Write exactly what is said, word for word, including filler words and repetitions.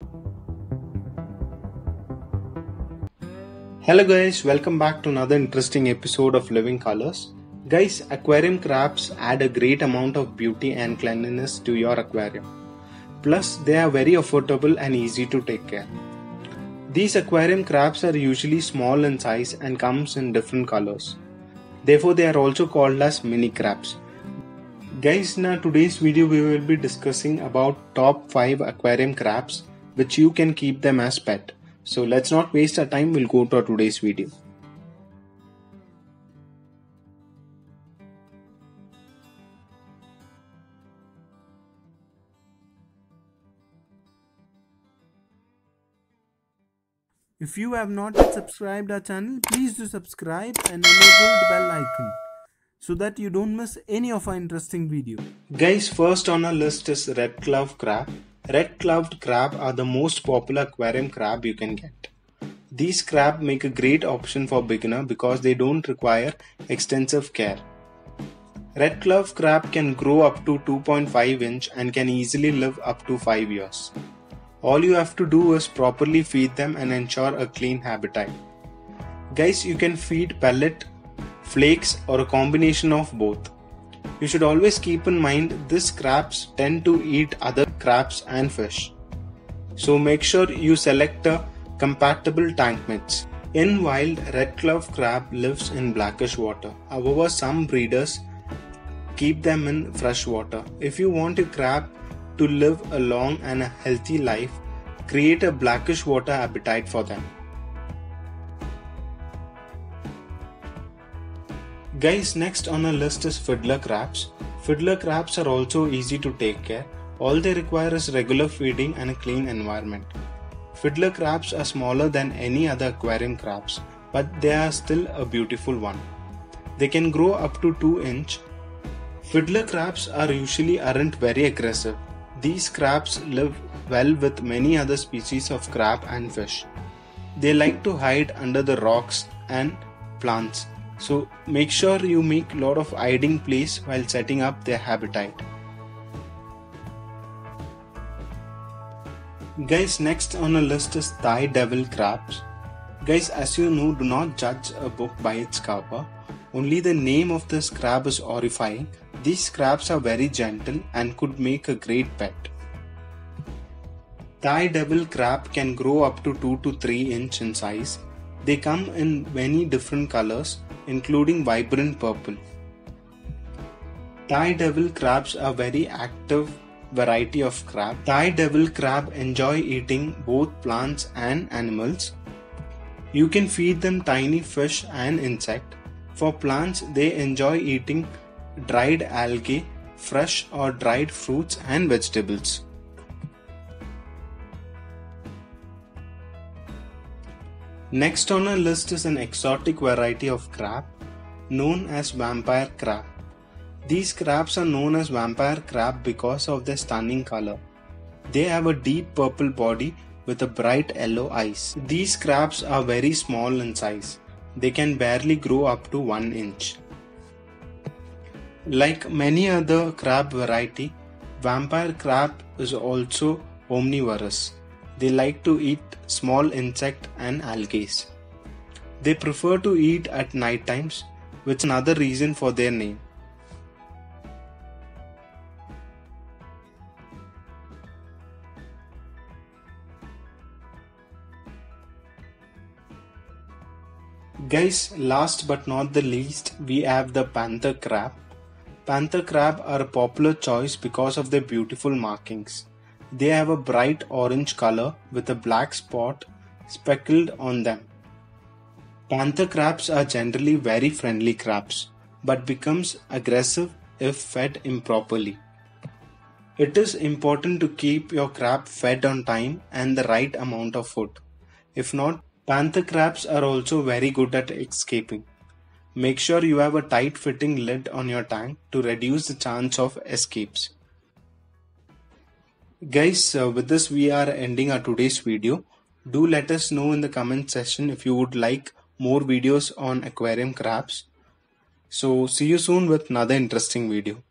Hello guys, welcome back to another interesting episode of Living Colors. Guys, aquarium crabs add a great amount of beauty and cleanliness to your aquarium. Plus, they are very affordable and easy to take care. These aquarium crabs are usually small in size and comes in different colors. Therefore, they are also called as mini crabs. Guys, in our today's video we will be discussing about top five aquarium crabs which you can keep them as pet. So let's not waste our time, we'll go to our today's video. If you have not yet subscribed our channel, please do subscribe and enable the bell icon so that you don't miss any of our interesting videos. Guys, first on our list is red cloud crab. Red cloud crab are the most popular aquarium crab you can get. These crab make a great option for beginner because they don't require extensive care. Red cloud crab can grow up to two point five inch and can easily live up to five years. All you have to do is properly feed them and ensure a clean habitat. Guys, you can feed pellet, flakes or a combination of both. You should always keep in mind these crabs tend to eat other crabs and fish. So make sure you select a compatible tank mates. In wild, red cloud crab lives in blackish water. However, some breeders keep them in fresh water. If you want your crab to live a long and a healthy life, create a blackish water habitat for them. Guys, next on our list is fiddler crabs. Fiddler crabs are also easy to take care. All they require is regular feeding and a clean environment. Fiddler crabs are smaller than any other aquarium crabs, but they are still a beautiful one. They can grow up to two inch. Fiddler crabs are usually aren't very aggressive. These crabs live well with many other species of crab and fish. They like to hide under the rocks and plants. So make sure you make a lot of hiding place while setting up their habitat. Guys, next on a list is Thai devil crabs. Guys, as you know, do not judge a book by its cover. Only the name of this crab is horrifying. These crabs are very gentle and could make a great pet. Thai devil crab can grow up to two to three inch in size. They come in many different colors, including vibrant purple. Thai devil crabs are very active variety of crab. Thai devil crab enjoy eating both plants and animals. You can feed them tiny fish and insect. For plants, they enjoy eating dried algae, fresh or dried fruits and vegetables. Next on our list is an exotic variety of crab known as vampire crab. These crabs are known as vampire crab because of their stunning color. They have a deep purple body with a bright yellow eyes. These crabs are very small in size. They can barely grow up to one inch. Like many other crab variety, vampire crab is also omnivorous. They like to eat small insect and algae. They prefer to eat at night times, which is another reason for their name. Guys, last but not the least, we have the panther crab. Panther crab are a popular choice because of their beautiful markings. They have a bright orange color with a black spot speckled on them. Panther crabs are generally very friendly crabs, but becomes aggressive if fed improperly. It is important to keep your crab fed on time and the right amount of food. If not, panther crabs are also very good at escaping. Make sure you have a tight fitting lid on your tank to reduce the chance of escapes. Guys, uh, with this we are ending our today's video. Do let us know in the comment section if you would like more videos on aquarium crabs. So see you soon with another interesting video.